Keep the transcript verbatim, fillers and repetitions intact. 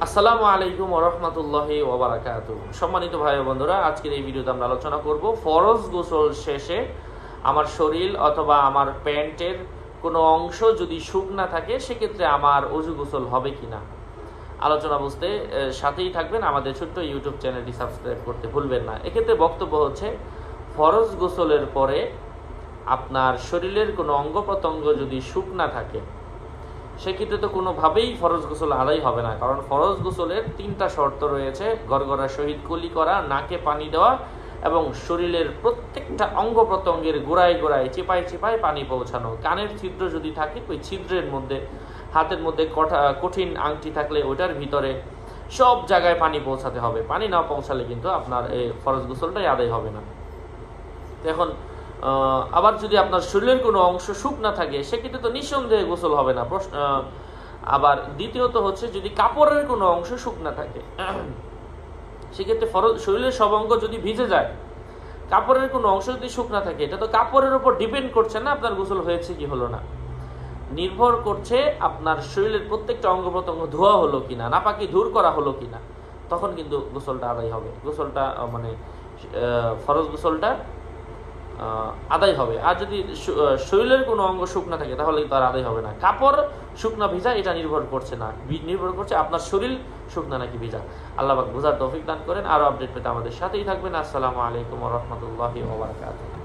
আসসালামু আলাইকুম ওয়া রাহমাতুল্লাহি ওয়া বারাকাতুহু। সম্মানিত ভাই ও বন্ধুরা, আজকের এই ভিডিওতে আমরা আলোচনা করব ফরজ গোসল শেষে আমার শরীর অথবা আমার প্যান্টের কোনো অংশ যদি শুকনা থাকে সেক্ষেত্রে আমার ওযু গোসল হবে কিনা। আলোচনা বুঝতে সাথেই থাকবেন, আমাদের ছোট্ট ইউটিউব চ্যানেলটি সাবস্ক্রাইব করতে ভুলবেন না। এক্ষেত্রে বক্তব্য হচ্ছে, ফরজ গোসলের পরে আপনার শরীরের কোনো অঙ্গ প্রত্যঙ্গ যদি শুকনা থাকে সেক্ষেত্রে তো কোনোভাবেই ফরজ গোসল আদায় হবে না, কারণ ফরজ গোসলের তিনটা শর্ত রয়েছে: গড়গড়ার সহিত কুলি করা, নাকে পানি দেওয়া এবং শরীরের প্রত্যেকটা অঙ্গ প্রত্যঙ্গের গোড়ায় গোড়ায় চিপায় চিপায় পানি পৌঁছানো। কানের ছিদ্র যদি থাকে ওই ছিদ্রের মধ্যে, হাতের মধ্যে কঠিন আংটি থাকলে ওটার ভিতরে সব জায়গায় পানি পৌঁছাতে হবে। পানি না পৌঁছালে কিন্তু আপনার এই ফরজ গোসলটাই আদায় হবে না। এখন আবার যদি আপনার শরীরের কোনো অংশ শুকনা থাকে সেক্ষেত্রে তো নিঃসন্দেহে গোসল হবে না। প্রশ্ন আবার দ্বিতীয়ত হচ্ছে, যদি কাপড়ের কোনো অংশ শুকনা থাকে সেক্ষেত্রে ফরজ শরীরের সব অঙ্গ যদি ভিজে যায়, কাপড়ের কোনো অংশ যদি শুকনা থাকে, এটা তো কাপড়ের উপর ডিপেন্ড করছে না আপনার গোসল হয়েছে কি হলো না, নির্ভর করছে আপনার শরীরের প্রত্যেকটা অঙ্গ প্রত্যঙ্গ ধোয়া হলো কিনা, নাপাকি দূর করা হলো কিনা, তখন কিন্তু গোসলটা আদায় হবে। গোসলটা মানে ফরজ গোসলটা আদায় হবে। আর যদি শরীরের কোনো অঙ্গ শুকনা থাকে তাহলে তার আদায় হবে না। কাপড় শুকনা ভিজা এটা নির্ভর করছে না, নির্ভর করছে আপনার শরীর শুকনা নাকি ভিজা। আল্লাহ পাক বোঝার তৌফিক দান করেন। আরো আপডেট পেতে আমাদের সাথেই থাকবেন। আসসালামু আলাইকুম ওয়া রাহমাতুল্লাহি ওয়া বারাকাতুহু।